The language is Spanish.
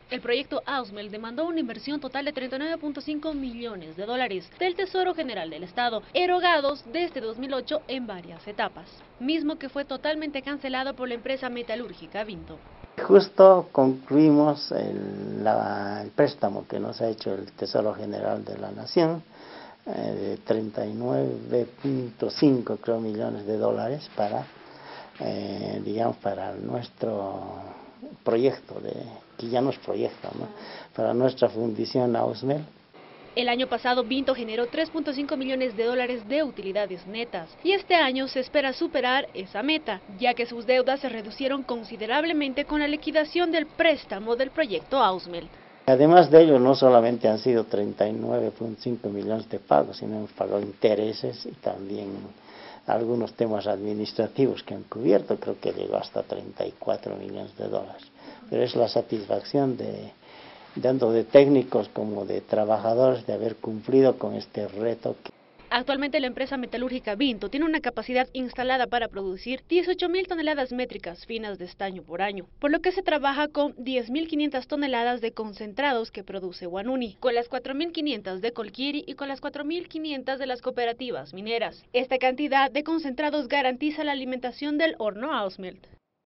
El proyecto Ausmelt demandó una inversión total de $39.5 millones del Tesoro General del Estado, erogados desde 2008 en varias etapas, mismo que fue totalmente cancelado por la empresa metalúrgica Vinto. Justo concluimos el préstamo que nos ha hecho el Tesoro General de la Nación, de 39.5 creo millones de dólares para, para nuestro proyecto, que ya no es proyecto, ¿no? Para nuestra fundición Ausmelt. El año pasado Vinto generó $3.5 millones de utilidades netas y este año se espera superar esa meta, ya que sus deudas se reducieron considerablemente con la liquidación del préstamo del proyecto Ausmelt. Además de ello, no solamente han sido 39.5 millones de pagos, sino hemos pagado intereses y también algunos temas administrativos que han cubierto, creo que llegó hasta 34 millones de dólares. Pero es la satisfacción tanto de técnicos como de trabajadores de haber cumplido con este reto. Actualmente la empresa metalúrgica Vinto tiene una capacidad instalada para producir 18.000 toneladas métricas finas de estaño por año, por lo que se trabaja con 10.500 toneladas de concentrados que produce Huanuni, con las 4.500 de Colquiri y con las 4.500 de las cooperativas mineras. Esta cantidad de concentrados garantiza la alimentación del horno Ausmelt.